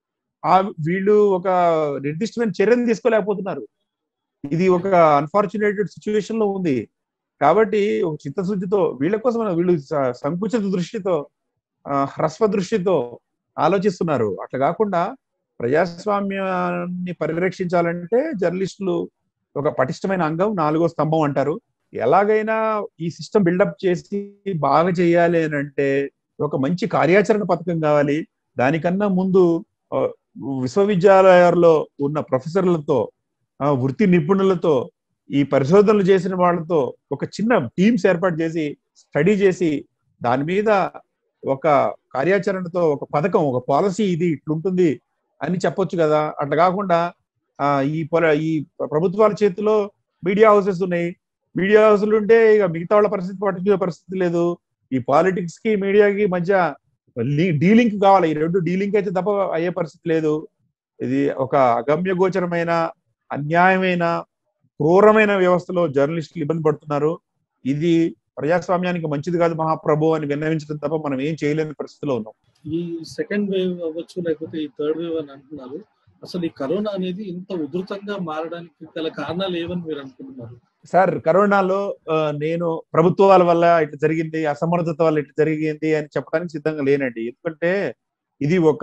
వీళ్ళు ఒక నిర్దిష్టమైన చర్యను తీసుకోలేకపోతున్నారు. ఇది ఒక అన్ఫార్చునేటెడ్ సిచ్యువేషన్ లో ఉంది. కాబట్టి ఒక చిత్తశుద్ధితో వీళ్ళు సంకుచిత దృష్టితో, హ్రస్వ దృష్టితో ఆలోచిస్తున్నారు. అట్లా కాకుండా ప్రజాస్వామ్యాన్ని పరిరక్షించాలంటే జర్నలిస్టులు ఒక పటిష్టమైన అంగం, 4వ స్తంభం అంటారు. ఎలాగైనా ఈ సిస్టమ్ బిల్డప్ చేసి బాగా చేయాలి అని అంటే ఒక మంచి కార్యాచరణ పథకం కావాలి. దానికన్నా ముందు విశ్వవిద్యాలయాల్లో ఉన్న ప్రొఫెసర్లతో వృత్తి నిపుణులతో ఈ పరిశోధనలు చేసిన వాళ్ళతో ఒక చిన్న టీమ్స్ ఏర్పాటు చేసి స్టడీ చేసి దాని మీద ఒక కార్యాచరణతో ఒక పథకం ఒక పాలసీ ఇది ఇట్లుంటుంది అని చెప్పొచ్చు కదా. అట్లా కాకుండా ఈ ప్రభుత్వాల చేతిలో మీడియా హౌసెస్ ఉన్నాయి. మీడియా హౌస్లు ఉంటే ఇక మిగతా వాళ్ళ పరిస్థితి పట్టించుకునే పరిస్థితి లేదు. ఈ పాలిటిక్స్ కి మీడియాకి మధ్య డీలింక్ కావాలి. ఈ రెండు డీలింక్ అయితే తప్ప అయ్యే పరిస్థితి లేదు. ఇది ఒక అగమ్య గోచరమైన అన్యాయమైన క్రూరమైన వ్యవస్థలో జర్నలిస్టులు ఇబ్బంది పడుతున్నారు. ఇది ప్రజాస్వామ్యానికి మంచిది కాదు మహాప్రభు అని విన్నవించడం తప్ప మనం ఏం చేయలేని పరిస్థితిలో ఉన్నాం. ఈ సెకండ్ వేవ్ అవ్వచ్చు, లేకపోతే ఈ థర్డ్ వేవ్ అని అంటున్నారు. అసలు ఈ కరోనా అనేది ఇంత ఉధృతంగా మారడానికి గల కారణాలు ఏమని మీరు అనుకుంటున్నారు? సార్, కరోనాలో నేను ప్రభుత్వాల వల్ల ఇట్లా జరిగింది, అసమర్థత వల్ల ఇట్లా జరిగింది అని చెప్పడానికి సిద్ధంగా లేనండి. ఎందుకంటే ఇది ఒక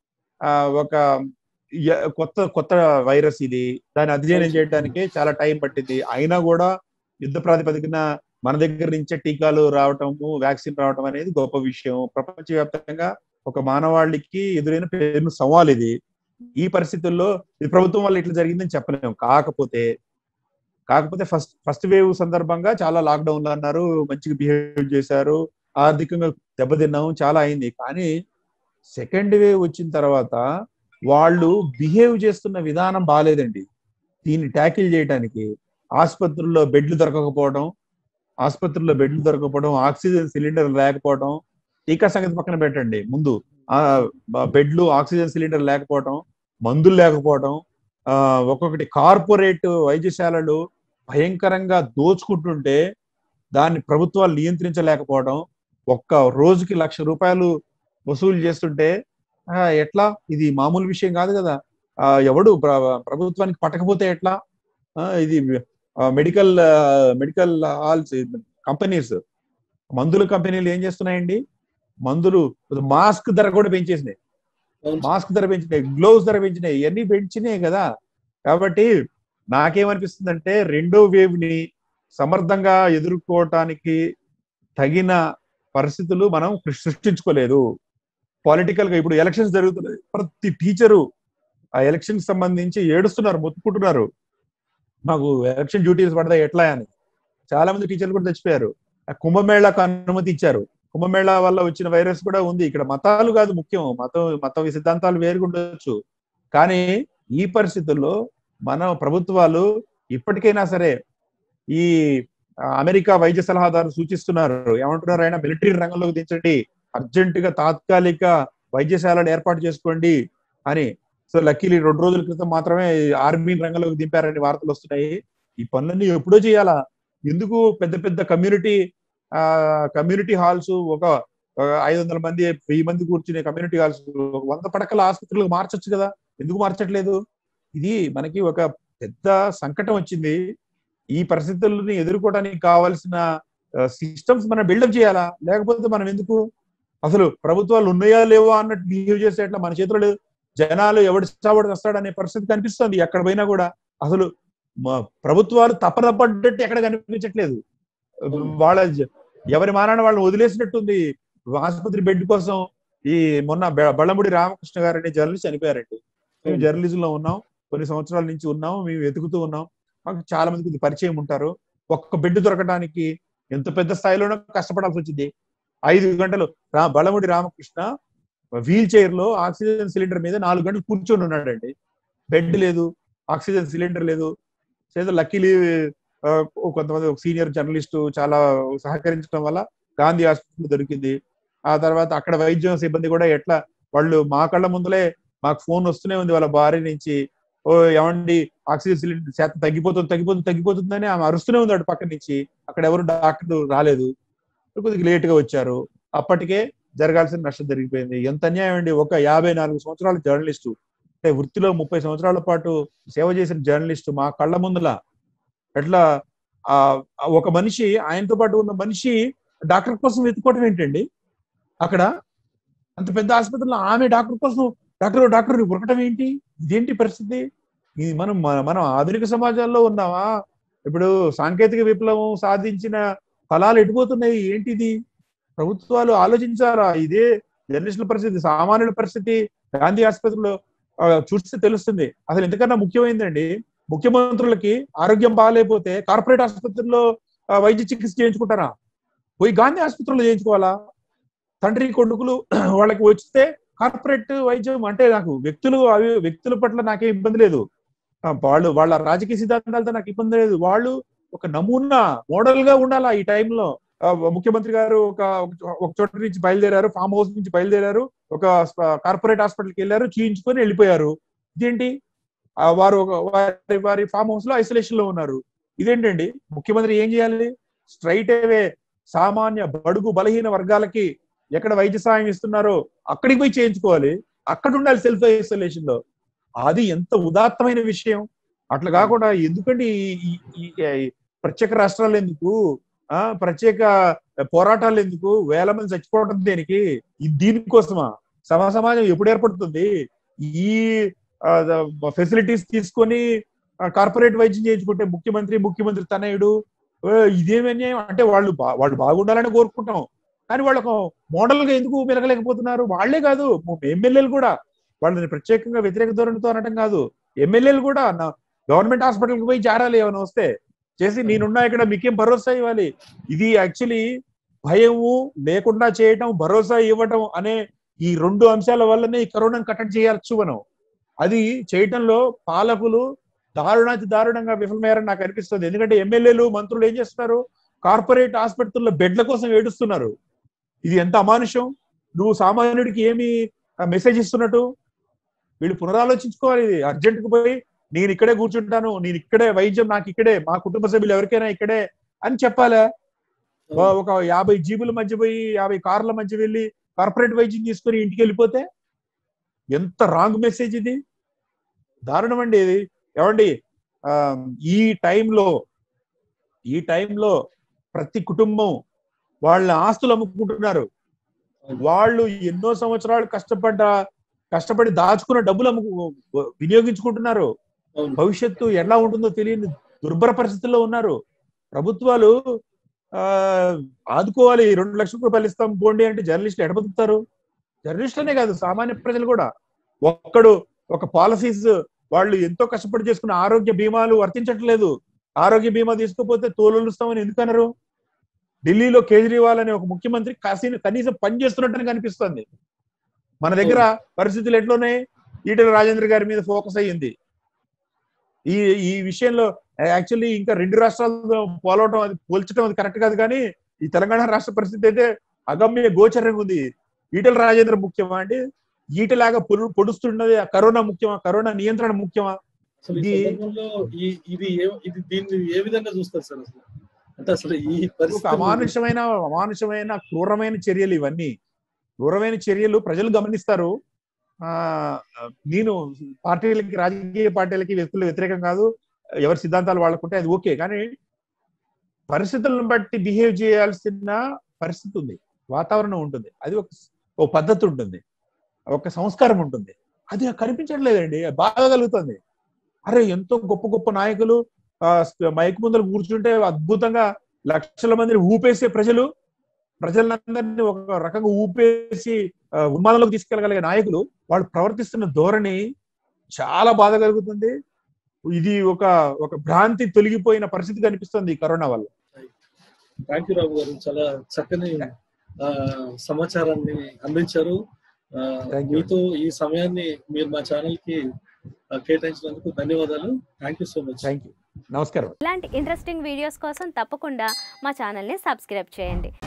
కొత్త వైరస్. ఇది దాన్ని అధ్యయనం చేయడానికి చాలా టైం పట్టింది. అయినా కూడా యుద్ధ ప్రాతిపదికన మన దగ్గర నుంచే టీకాలు రావటము, వ్యాక్సిన్ రావటం అనేది గొప్ప విషయం. ప్రపంచవ్యాప్తంగా ఒక మానవాళికి ఎదురైన పేరు సవాల్ ఇది. ఈ పరిస్థితుల్లో ఇది ప్రభుత్వం వల్ల ఇట్లా జరిగిందని చెప్పలేము. కాకపోతే ఫస్ట్ వేవ్ సందర్భంగా చాలా లాక్డౌన్లు అన్నారు, మంచిగా బిహేవ్ చేశారు, ఆర్థికంగా దెబ్బతిన్నాము, చాలా అయింది. కానీ సెకండ్ వేవ్ వచ్చిన తర్వాత వాళ్ళు బిహేవ్ చేస్తున్న విధానం బాగాలేదండి. దీన్ని ట్యాకిల్ చేయడానికి ఆసుపత్రుల్లో బెడ్లు దొరకకపోవడం, ఆక్సిజన్ సిలిండర్ లేకపోవడం, టీకా సంగతి పక్కన పెట్టండి, ముందు బెడ్లు, ఆక్సిజన్ సిలిండర్ లేకపోవడం, మందులు లేకపోవడం, ఒక్కొక్కటి కార్పొరేట్ వైద్యశాలలు భయంకరంగా దోచుకుంటుంటే దాన్ని ప్రభుత్వాలు నియంత్రించలేకపోవడం, ఒక్క రోజుకి 1,00,000 రూపాయలు వసూలు చేస్తుంటే ఎట్లా? ఇది మామూలు విషయం కాదు కదా. ఎవడు ప్రభుత్వానికి పట్టకపోతే ఎట్లా? ఇది మెడికల్ హాల్స్ కంపెనీస్, మందుల కంపెనీలు ఏం చేస్తున్నాయండి? మందులు మాస్క్ ధర కూడా పెంచేసినాయి, గ్లోవ్స్ ధర పెంచినాయి, ఇవన్నీ పెంచినాయి కదా. కాబట్టి నాకేమనిపిస్తుందంటే రెండో వేవ్ ని సమర్థంగా ఎదుర్కోవటానికి తగిన పరిస్థితులు మనం సృష్టించుకోలేదు. పొలిటికల్ గా ఇప్పుడు ఎలక్షన్స్ జరుగుతున్నాయి, ప్రతి టీచరు ఆ ఎలక్షన్ సంబంధించి ఏడుస్తున్నారు, మొత్తుకుంటున్నారు, మాకు ఎలక్షన్ డ్యూటీస్ పడతాయి ఎట్లా అని. చాలా మంది టీచర్లు కూడా చచ్చిపోయారు. కుంభమేళాకు అనుమతి ఇచ్చారు, కుంభమేళా వల్ల వచ్చిన వైరస్ కూడా ఉంది. ఇక్కడ మతాలు కాదు ముఖ్యం, మత సిద్ధాంతాలు వేరుగా ఉండొచ్చు. కానీ ఈ పరిస్థితుల్లో మన ప్రభుత్వాలు ఇప్పటికైనా సరే, ఈ అమెరికా వైద్య సలహాదారు సూచిస్తున్నారు, ఏమంటున్నారు ఆయన, మిలిటరీ రంగంలోకి దించండి, అర్జెంటుగా తాత్కాలిక వైద్యశాలను ఏర్పాటు చేసుకోండి అని. సో లక్కీలీ 2 రోజుల క్రితం మాత్రమే ఆర్మీ రంగంలోకి దింపారని వార్తలు వస్తున్నాయి. ఈ పనులన్నీ ఎప్పుడో చేయాలా? ఎందుకు పెద్ద పెద్ద కమ్యూనిటీ హాల్స్, ఒక 500 మంది 1000 మంది కూర్చునే కమ్యూనిటీ హాల్స్ 100 పడకల ఆసుపత్రులకు మార్చొచ్చు కదా, ఎందుకు మార్చట్లేదు? ఇది మనకి ఒక పెద్ద సంకటం వచ్చింది. ఈ పరిస్థితుల్ని ఎదుర్కోవడానికి కావాల్సిన సిస్టమ్స్ మనం బిల్డప్ చేయాలా? లేకపోతే మనం ఎందుకు? అసలు ప్రభుత్వాలు ఉన్నాయా లేవో అన్నట్టు బిహేవ్ చేస్తే ఎట్లా? మన చేతిలో లేదు. జనాలు ఎవడు చావడు వస్తాడనే పరిస్థితి కనిపిస్తుంది ఎక్కడ పోయినా కూడా. అసలు ప్రభుత్వాలు తప్పన పడ్డట్టు ఎక్కడ కనిపించట్లేదు. వాళ్ళ ఎవరి మానాన వాళ్ళని వదిలేసినట్టుంది. ఆసుపత్రి బెడ్ కోసం ఈ మొన్న బళ్ళమూడి రామకృష్ణ గారు అనే జర్నలిస్ట్ చనిపోయారండి. మేము జర్నలిజం లో ఉన్నాం, కొన్ని సంవత్సరాల నుంచి ఉన్నాం, మేము వెతుకుతూ ఉన్నాం, మాకు చాలా మందికి పరిచయం ఉంటారు. ఒక్క బెడ్ దొరకడానికి ఎంత పెద్ద స్థాయిలోనూ కష్టపడాల్సి వచ్చింది. 5 గంటలు బళ్ళమూడి రామకృష్ణ వీల్ చైర్ లో ఆక్సిజన్ సిలిండర్ మీద 4 గంటలు కూర్చొని ఉన్నాడండి. బెడ్ లేదు, ఆక్సిజన్ సిలిండర్ లేదు. లక్కీలీ కొంతమంది సీనియర్ జర్నలిస్టు చాలా సహకరించడం వల్ల గాంధీ హాస్పిటల్ దొరికింది. ఆ తర్వాత అక్కడ వైద్యం సిబ్బంది కూడా ఎట్లా, వాళ్ళు మా కళ్ళ ముందులే మాకు ఫోన్ వస్తూనే ఉంది వాళ్ళ భార్య నుంచి, ఓ ఏమండి ఆక్సిజన్ సిలిండర్ శాతం తగ్గిపోతుందని ఆమె అరుస్తూనే ఉంది అటు పక్క నుంచి. అక్కడ ఎవరు డాక్టర్లు రాలేదు, కొద్దిగా లేటుగా వచ్చారు. అప్పటికే జరగాల్సిన నష్టం జరిగిపోయింది. ఎంత అన్యాయం అండి. ఒక 54 సంవత్సరాల జర్నలిస్టు, అంటే వృత్తిలో 30 సంవత్సరాల పాటు సేవ చేసిన జర్నలిస్టు మా కళ్ళ ముందులా ఎట్లా ఒక మనిషి, ఆయనతో పాటు ఉన్న మనిషి డాక్టర్ కోసం వెతుక్కోవటం ఏంటండి? అక్కడ అంత పెద్ద ఆసుపత్రిలో ఆమె డాక్టర్ కోసం డాక్టర్ ఉరకటం ఏంటి? ఇదేంటి పరిస్థితి? ఇది మనం ఆధునిక సమాజంలో ఉన్నామా? ఇప్పుడు సాంకేతిక విప్లవం సాధించిన ఫలాలు ఎటుపోతున్నాయి? ఏంటిది? ప్రభుత్వాలు ఆలోచించారా? ఇదే జర్నలిస్టుల పరిస్థితి, సామాన్యుల పరిస్థితి గాంధీ ఆసుపత్రిలో చూస్తే తెలుస్తుంది. అసలు ఎంతకన్నా ముఖ్యమైందండి, ముఖ్యమంత్రులకి ఆరోగ్యం బాగాలేకపోతే కార్పొరేట్ ఆసుపత్రుల్లో వైద్య చికిత్స చేయించుకుంటారా? పోయి గాంధీ ఆసుపత్రిలో చేయించుకోవాలా? తండ్రి కొడుకులు వాళ్ళకి వస్తే కార్పొరేట్ వైద్యం అంటే నాకు వ్యక్తుల పట్ల నాకేం ఇబ్బంది లేదు. వాళ్ళ రాజకీయ సిద్ధాంతాలతో నాకు ఇబ్బంది లేదు. వాళ్ళు ఒక నమూనా మోడల్ గా ఉండాలా ఈ టైంలో. ముఖ్యమంత్రి గారు ఒక చోట నుంచి బయలుదేరారు, ఫామ్ హౌస్ నుంచి బయలుదేరారు, ఒక కార్పొరేట్ హాస్పిటల్కి వెళ్ళారు, చూయించుకొని వెళ్ళిపోయారు. ఇదేంటి? వారు వారి ఫామ్ హౌస్ లో ఐసోలేషన్ లో ఉన్నారు. ఇదేంటండి? ముఖ్యమంత్రి ఏం చేయాలి? స్ట్రైట్ అవే సామాన్య బడుగు బలహీన వర్గాలకి ఎక్కడ వైద్య సాయం ఇస్తున్నారో అక్కడికి పోయి చేయించుకోవాలి, అక్కడ ఉండాలి సెల్ఫ్ ఐసోలేషన్ లో. అది ఎంత ఉదాత్తమైన విషయం. అట్లా కాకుండా ఎందుకండి ప్రత్యేక రాష్ట్రాలు ఎందుకు, ప్రత్యేక పోరాటాలు ఎందుకు, వేల మంది చచ్చిపోవడం దేనికి? దీనికోసమా? సమాజం ఎప్పుడు ఏర్పడుతుంది? ఈ ఫెసిలిటీస్ తీసుకొని కార్పొరేట్ వైద్యం చేయించుకుంటే ముఖ్యమంత్రి తనయుడు ఇదేమి అన్యాయం? అంటే వాళ్ళు బాగుండాలని కోరుకుంటాం, కానీ వాళ్ళకు మోడల్ గా ఎందుకు మెలగలేకపోతున్నారు? వాళ్లే కాదు, ఎమ్మెల్యేలు కూడా వాళ్ళని ప్రత్యేకంగా వ్యతిరేక ధోరణితో అనడం కాదు, ఎమ్మెల్యేలు కూడా గవర్నమెంట్ హాస్పిటల్కి పోయి జారాలి ఏమైనా వస్తే చేసి, నేనున్నా ఇక్కడ మీకేం భరోసా ఇవ్వాలి. ఇది యాక్చువల్లీ భయము లేకుండా చేయటం, భరోసా ఇవ్వటం అనే ఈ రెండు అంశాల వల్లనే ఈ కరోనాను కట్టడి చేయవచ్చు మనం. అది చేయటంలో పాలకులు దారుణంగా విఫలమయ్యారని నాకు అనిపిస్తుంది. ఎందుకంటే ఎమ్మెల్యేలు మంత్రులు ఏం చేస్తున్నారు? కార్పొరేట్ ఆసుపత్రుల్లో బెడ్ల కోసం ఏడుస్తున్నారు. ఇది ఎంత అమానుషం! నువ్వు సామాన్యుడికి ఏమి మెసేజ్ ఇస్తున్నట్టు? వీళ్ళు పునరాలోచించుకోవాలి. ఇది అర్జెంట్ కు పోయి నేను ఇక్కడే కూర్చుంటాను, నేను ఇక్కడే వైద్యం నాకు ఇక్కడే, మా కుటుంబ సభ్యులు ఎవరికైనా ఇక్కడే అని చెప్పాలా? ఒక 50 జీబుల మధ్య పోయి 50 కార్ల మధ్య వెళ్ళి కార్పొరేట్ వైద్యం తీసుకొని ఇంటికి వెళ్ళిపోతే ఎంత రాంగ్ మెసేజ్ ఇది! దారుణం అండి ఇది. ఏమండి, ఈ టైంలో ప్రతి కుటుంబం వాళ్ళ ఆస్తులు అమ్ముకుంటున్నారు. వాళ్ళు ఎన్నో సంవత్సరాలు కష్టపడి దాచుకున్న డబ్బులు వినియోగించుకుంటున్నారు. భవిష్యత్తు ఎలా ఉంటుందో తెలియని దుర్భర పరిస్థితుల్లో ఉన్నారు. ప్రభుత్వాలు ఆదుకోవాలి. 2 లక్షల రూపాయలు ఇస్తాం పోండి అంటే జర్నలిస్టులు ఎడబతుకుతారు. జర్నలిస్టులనే కాదు, సామాన్య ప్రజలు కూడా. ఒక పాలసీస్ వాళ్ళు ఎంతో కష్టపడి చేసుకున్న ఆరోగ్య బీమాలు వర్తించట్లేదు. ఆరోగ్య బీమా తీసుకోకపోతే తోలుస్తామని ఎందుకన్నారు? ఢిల్లీలో కేజ్రీవాల్ అనే ఒక ముఖ్యమంత్రి కనీసం పని చేస్తున్నట్టు కనిపిస్తుంది. మన దగ్గర పరిస్థితులు ఎట్లున్నాయి? ఈటెల రాజేంద్ర గారి మీద ఫోకస్ అయ్యింది. ఈ విషయంలో యాక్చువల్లీ ఇంకా 2 రాష్ట్రాలతో పోల్చడం అది కరెక్ట్ కాదు, కానీ ఈ తెలంగాణ రాష్ట్ర పరిస్థితి అయితే అగమ్య గోచరంగా ఉంది. ఈటెల రాజేంద్ర ముఖ్యమా అండి? ఈటలాగా పొడుస్తున్నది కరోనా ముఖ్యమా? కరోనా నియంత్రణ ముఖ్యమా? దీన్ని ఏ విధంగా చూస్తారు సార్? అంటే అసలు ఈ ఒక అమానుషమైన క్రూరమైన చర్యలు ఇవన్నీ. క్రూరమైన చర్యలు ప్రజలు గమనిస్తారు. నేను రాజకీయ పార్టీలకి వ్యక్తులు వ్యతిరేకం కాదు, ఎవరి సిద్ధాంతాలు వాళ్ళకుంటే అది ఓకే, కానీ పరిస్థితులను బట్టి బిహేవ్ చేయాల్సిన పరిస్థితి ఉంది, వాతావరణం ఉంటుంది, అది ఒక పద్ధతి ఉంటుంది, ఒక సంస్కారం ఉంటుంది. అది కనిపించట్లేదండి. బాధ కలుగుతుంది. అరే, ఎంతో గొప్ప నాయకులు మైక్ ముందర కూర్చుంటే అద్భుతంగా లక్షల మందిని ఊపేసే ప్రజలందరినీ ఒక రకంగా ఊపేసి ఉన్మాదంలోకి తీసుకెళ్ళగలిగే నాయకులు వాళ్ళు ప్రవర్తిస్తున్న ధోరణి చాలా బాధ కలుగుతుంది. ఇది ఒక భ్రాంతి తొలగిపోయిన పరిస్థితి కనిపిస్తుంది ఈ కరోనా వల్ల. థ్యాంక్ యూ రావు గారు, చాలా చక్కని సమాచారాన్ని అందించారు. మీతో ఈ సమయాన్ని మీరు మా ఛానల్ కి కేటాయించినందుకు ధన్యవాదాలు. Thank you so much. Thank you. నమస్కారం. ఇలాంటి ఇంట్రెస్టింగ్ వీడియోస్ కోసం తప్పకుండా మా ఛానల్ని సబ్స్క్రైబ్ చేయండి.